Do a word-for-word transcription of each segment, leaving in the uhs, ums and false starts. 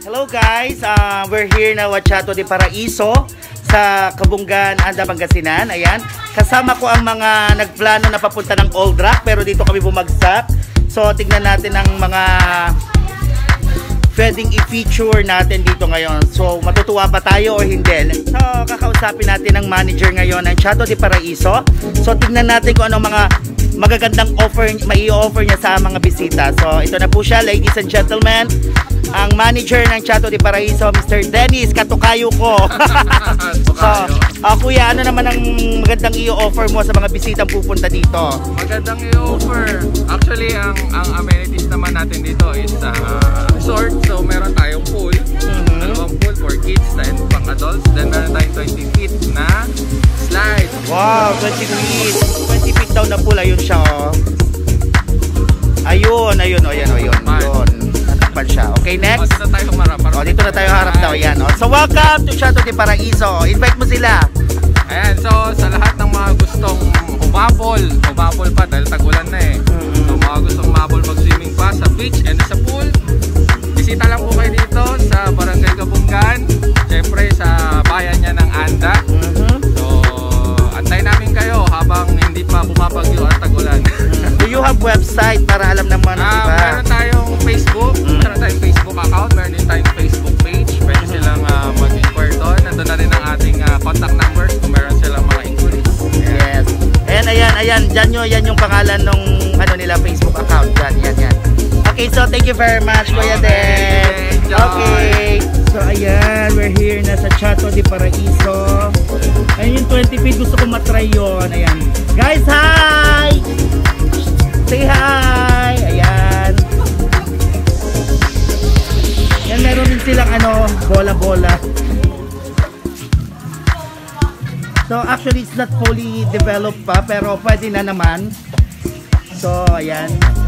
Hello guys, uh, we're here na Chateau de Paraiso sa Kabungan, Anda, Pangasinan. Ayan, kasama ko ang mga nagplano na papunta ng Old Rock pero dito kami bumagsak. So tignan natin ang mga pwedeng i-feature natin dito ngayon. So matutuwa pa tayo o hindi? So kakausapin natin ang manager ngayon ng Chateau de Paraiso. So tignan natin kung anong mga magagandang offer may i-offer niya sa mga bisita. So ito na po siya, ladies and gentlemen, ang manager ng Chateau de Paraiso, Mister Dennis, katukayo ko. So, uh, kuya, ano naman ang magandang i-offer mo sa mga bisitang pupunta dito? Magandang i-offer. Actually, ang ang amenities naman natin dito is uh, resort. So meron tayong pool, mm-hmm. dalawang pool for kids and pang adults. Then meron tayong twenty feet na slide. Wow, twenty feet. twenty feet daw na pool. Ayun siya, oh. Ayun, ayun, oh, yan, oh, yun, yun. Natakpan siya. Okay, next. Oh, dito tayo harap. Oh, dito na tayo harap daw, yan, oh. So, welcome to Chateau de Paraiso. Invite mo sila. Ayan, so, sa lahat ng mga gustong humabol, humabol pa dahil tag-ulan na eh. Mm-hmm. So, mga gustong humabol, mag-swimming pa sa beach and sa pool, bisita lang po kayo dito sa Barangay Kabungan. Siyempre, sa bayan niya ng Anda. Mm-hmm. So, antay namin kayo habang hindi pa bumabagyo at tag-ulan. Do you have website para alam naman, uh, diba? Meron tayong Facebook, mm. meron tayong Facebook account, meron din tayong Facebook page. Pwede silang uh, mag-inquire doon. Nandun na rin ang ating uh, contact numbers kung meron silang mga inquiries. Yes. Ayan, ayan, ayan. Diyan nyo, yan yung pangalan nung ano nila, Facebook account. Yan, yan, yan. Okay, so thank you very much, Kuya Den. Okay. So ayan, we're here na sa Chateau de Paraiso. Ayun yung twenty feet, gusto ko matry yun. Ayan. Guys, hi! Say hi! Ayan. Yan, meron din silang ano, bola-bola. So actually, it's not fully developed pa, pero pwede na naman. So, ayan.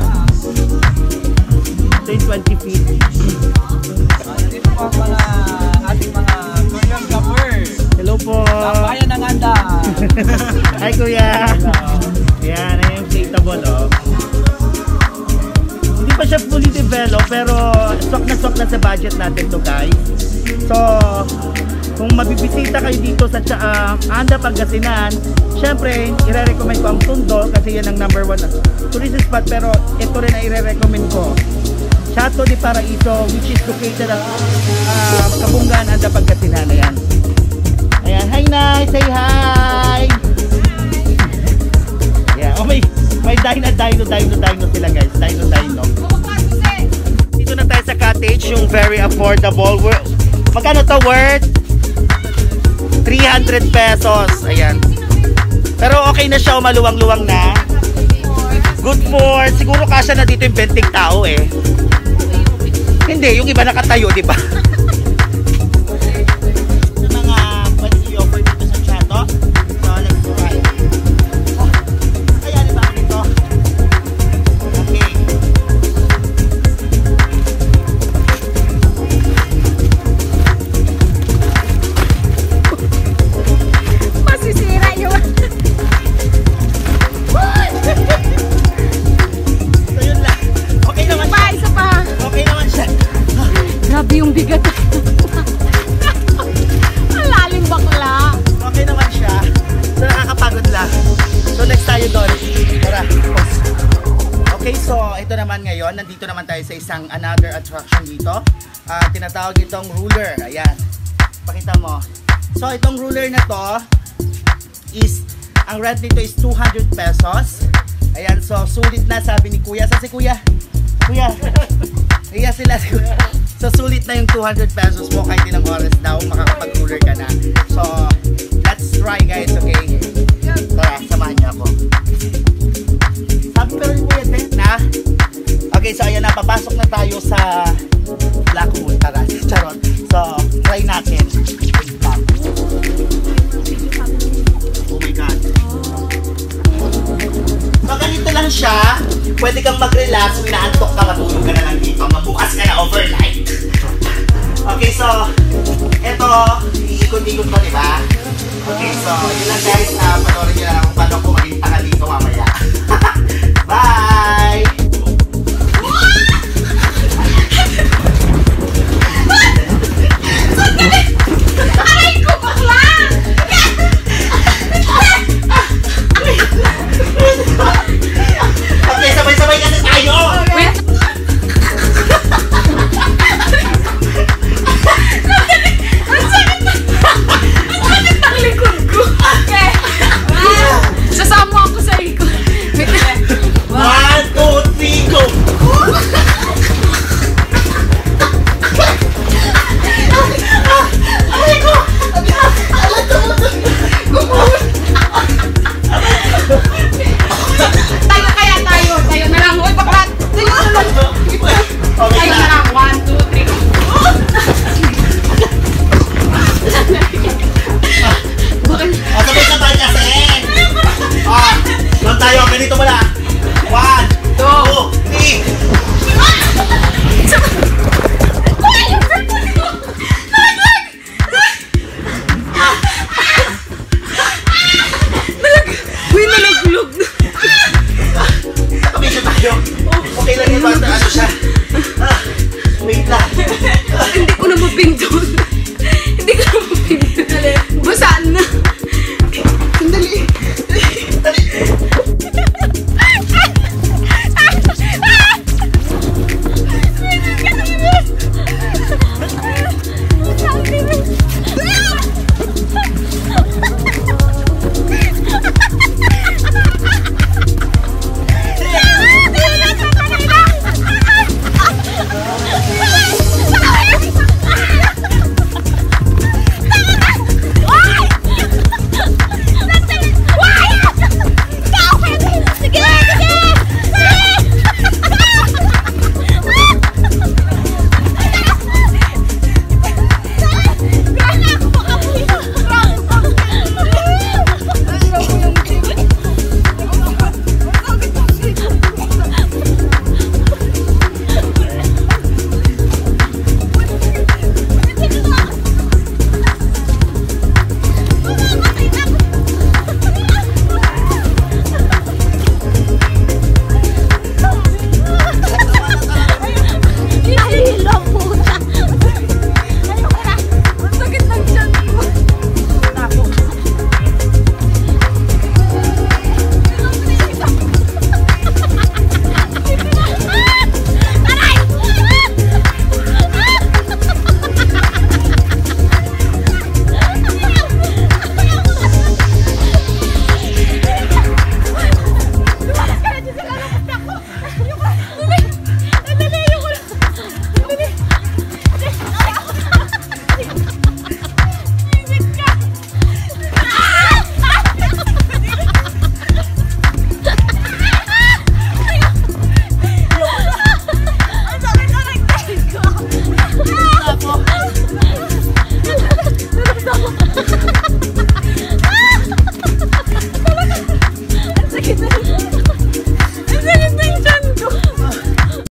Ito yung twenty feet. Dito po pala ating mga choreographer. Hello po. Sa bayan ng Anda. Hi kuya. Ayan, ayan yung inflatable, oh. Hindi pa siya fully developed pero swak na swak na sa budget natin to, guys. So, kung mabibisita kayo dito sa uh, Anda, Pangasinan, syempre, i-recommend ko ang Tondo kasi yan ang number one tourist spot, pero ito rin ang i-recommend ko. Chateau de Paraiso, which is located at uh, Kabungan, Anda, Pangasinan. Ayan. Ayan. Hi, Nay! Say hi! Yeah. Oh, may, may dino, dino, dino, dino sila, guys. Dino, dino. Dito na tayo sa cottage, yung very affordable. Magkano to worth? three hundred pesos. Ayan. Pero okay na siya, maluwang-luwang na. Good for, siguro kasya na dito yung benting tao eh. Hindi, yung iba nakatayo, di ba? Sa mga pwede i-offer dito sa Chateau. So, let's try. Oh, kaya di ba dito? Okay. Masisira yun. So, yun lang. Okay naman siya. Isa pa. Okay naman siya. Grabe yung bigat. Malalim bakla. Okay naman siya. So nakakapagod lang. So next tayo doon. Tara. Okay, so ito naman ngayon. Nandito naman tayo sa isang another attraction dito. Uh, tinatawag itong ruler. Ayan. Pakita mo. So itong ruler na to is, ang rent nito is two hundred pesos. Ayan, so sulit na sabi ni Kuya. Sa si Kuya? Kuya. Iya sila. So sulit na yung two hundred pesos mo kahit ilang oras daw makakapag-ruler ka na. So let's try, guys, okay? Tara, samahan niyo ako. Sabi pero yung Kuya din na. Okay, so ayan na, papasok na tayo sa Black Hole. Tara, charot. So try natin. Oh my God. So ganito lang siya. Pwede kang mag-relax, minaantok ka, matulog ka na lang dito, mabukas ka na overnight. Okay, so ito, iikot-ikot ko, diba? Okay, so yun lang, guys, na panoorin nyo lang kung paano ko maging tanga dito mamaya. Bye! Hindi ko na mabinggan.